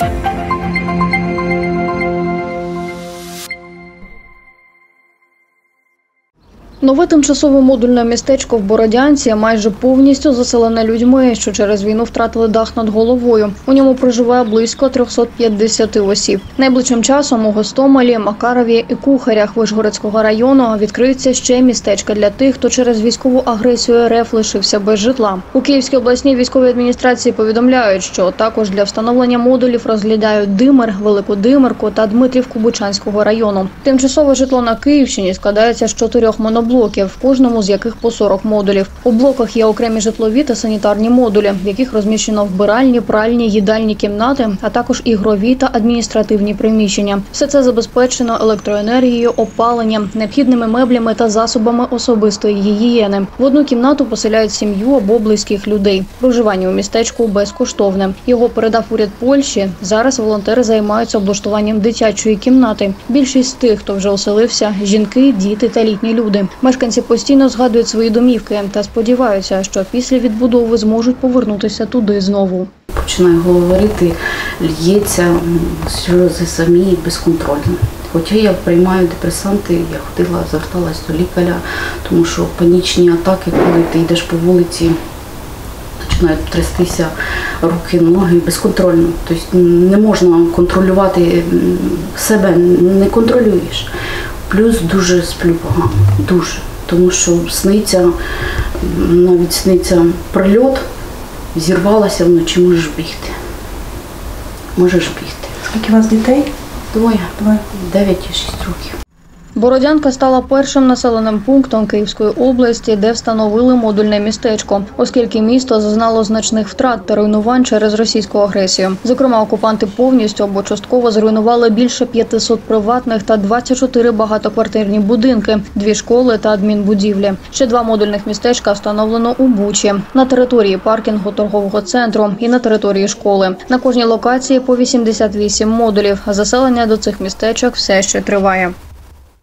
Нове тимчасове модульне містечко в Бородянці майже повністю заселене людьми, що через війну втратили дах над головою. У ньому проживає близько 350 осіб. Найближчим часом у Гостомелі, Макарові і Кухарях Вишгородського району відкриються ще містечка для тих, хто через військову агресію РФ лишився без житла. У Київській обласній військовій адміністрації повідомляють, що також для встановлення модулів розглядають Димир, Велику Димирку та Дмитрівку Бучанського району. Тимчасове житло на Київщині складається з 4 моноблоків, в кожному з яких по 40 модулів. У блоках є окремі житлові та санітарні модулі, в яких розміщено вбиральні, пральні, їдальні кімнати, а також ігрові та адміністративні приміщення. Все це забезпечено електроенергією, опаленням, необхідними меблями та засобами особистої гігієни. В одну кімнату поселяють сім'ю або близьких людей. Проживання у містечку безкоштовне. Його передав уряд Польщі. Зараз волонтери займаються облаштуванням дитячої кімнати. Більшість тих, хто вже оселився – жінки, діти та літні люди. Мешканці постійно згадують свої домівки та сподіваються, що після відбудови зможуть повернутися туди знову. Починаю говорити, лється, сльози самі безконтрольно. Хоча я приймаю депресанти, я ходила, зверталась до лікаря, тому що панічні атаки, коли ти йдеш по вулиці, починають трястися руки, ноги безконтрольно. Тобто не можна контролювати себе, не контролюєш. Плюс дуже сплю погано, дуже. Тому що навіть сниться прильот, зірвалася вночі, можеш бігти. Можеш бігти. Скільки у вас дітей? Двоє. 9 і 6 років. Бородянка стала першим населеним пунктом Київської області, де встановили модульне містечко, оскільки місто зазнало значних втрат та руйнувань через російську агресію. Зокрема, окупанти повністю або частково зруйнували більше 500 приватних та 24 багатоквартирні будинки, 2 школи та адмінбудівлі. Ще 2 модульних містечка встановлено у Бучі, на території паркінгу торгового центру і на території школи. На кожній локації по 88 модулів, а заселення до цих містечок все ще триває.